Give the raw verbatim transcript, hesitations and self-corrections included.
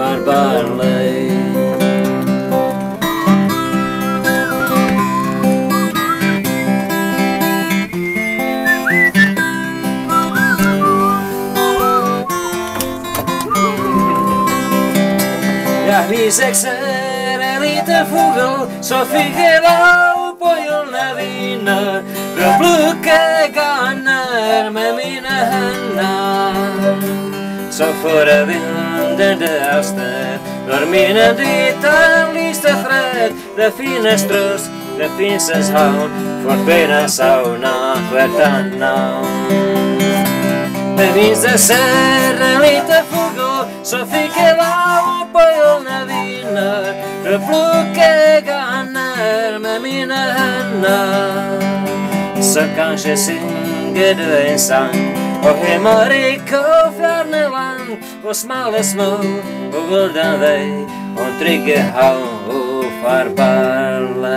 farbarlei. Ja viiseks är en liten fågel så fick hela på julnävina. Jag pluckar med mina händer så före vinden det avstår. När mina ditar lyste fred, det finns tröst, det finns en havn för bena sauna kvällarna. Det finns det ser en liten fågel så fick hela på julnävina. Jag pluckar med mina händer så kanske synger du en sång och hemmarik och fjärneland och smala små och gulden väg och trygga hav och farbarlei.